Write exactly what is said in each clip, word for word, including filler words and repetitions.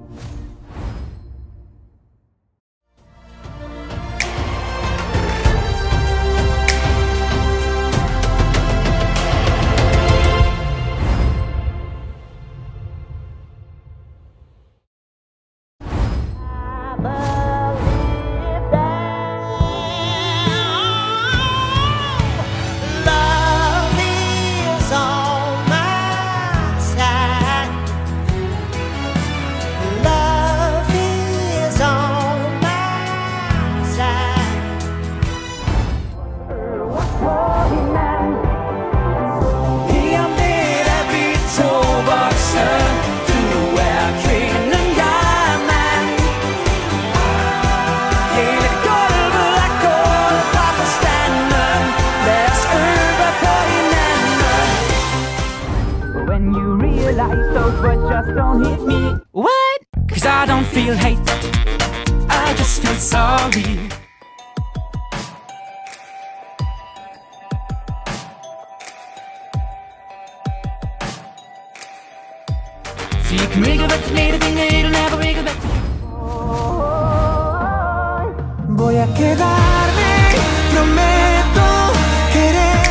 Those words just don't hit me. What? Cause I don't feel hate, I just feel sorry. So you can wiggle but made a thing that it'll never wiggle back. Voy a quedarme, prometo querer.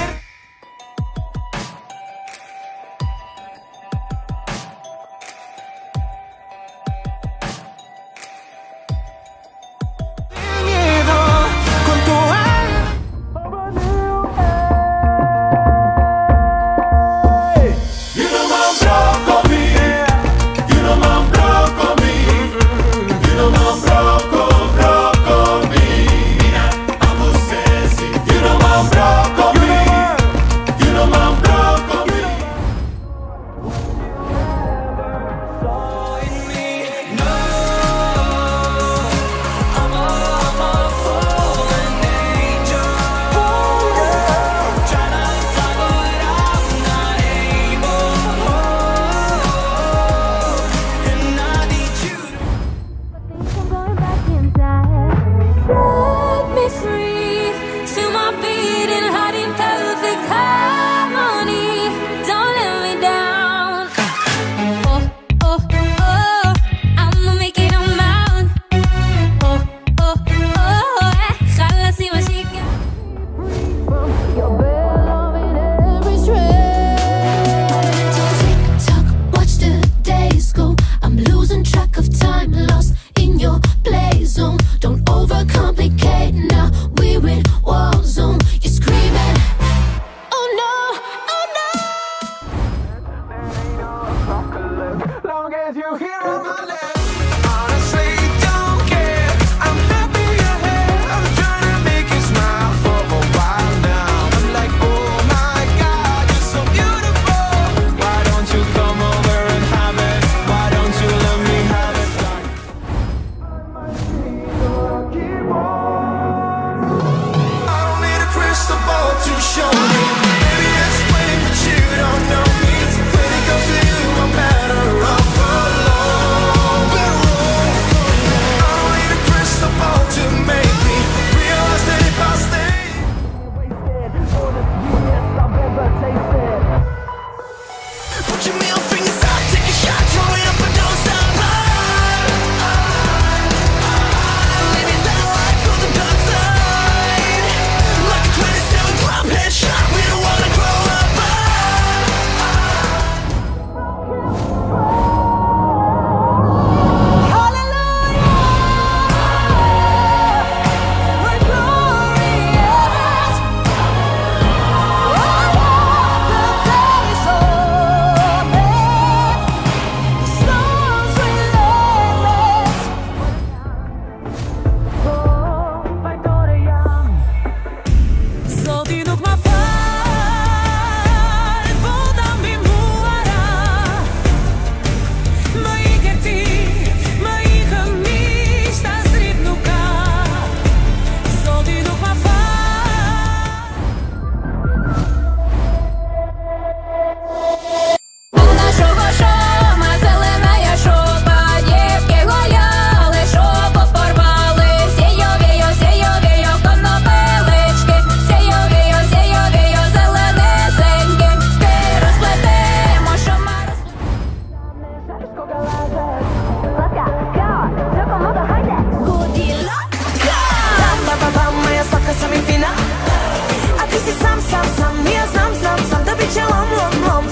When it comes to you, I'm better off alone.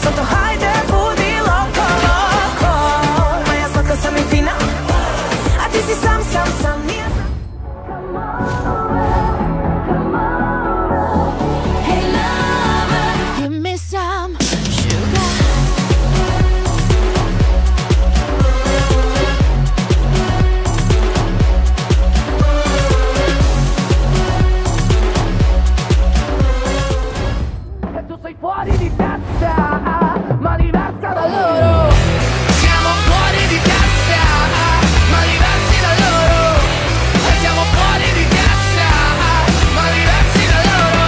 sotto high del booty loco loco. Ma io so cosa mi fino a ti si sam sam sam mia. Hey lover, give me some sugar. E tu sei fuori di testa, ma diversa da loro. Siamo fuori di testa, ma diversi da loro. E siamo fuori di testa, ma diversi da loro.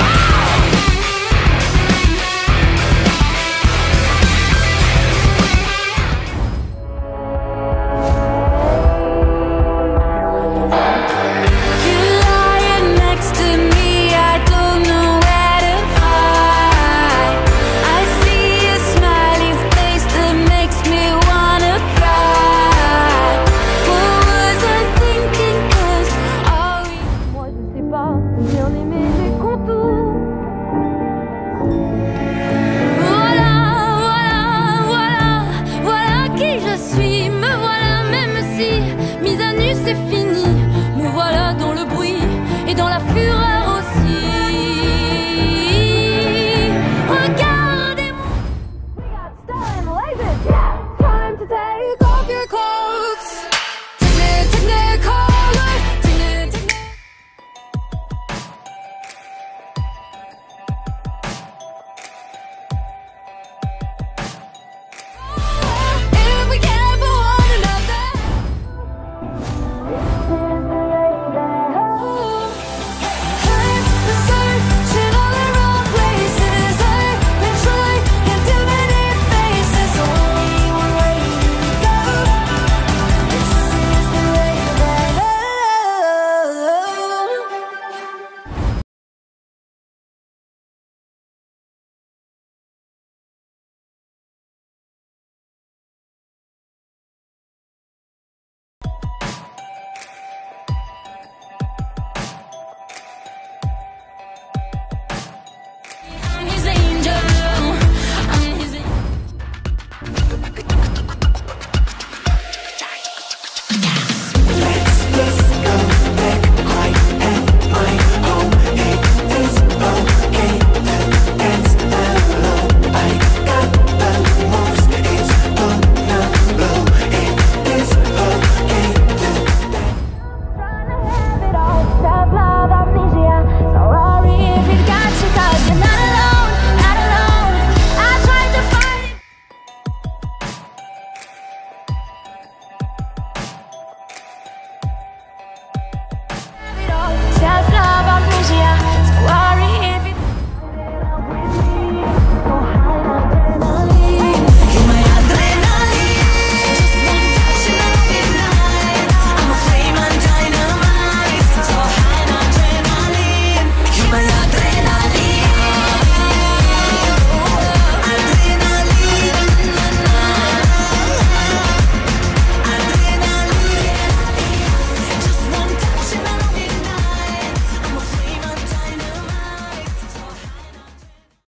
You lying next to me, I don't know where to hide. I see a smiley face that makes me wanna cry. What was I thinking? 'Cause all we... Moi je sais pas bien aimer les contours. Voilà, voilà, voilà, voilà qui je suis. Me voilà même si mise à nu c'est fini. Me voilà dans le bruit et dans la fureur aussi. Regardez-moi. We got style and lazy. Yeah, time to take off your clothes.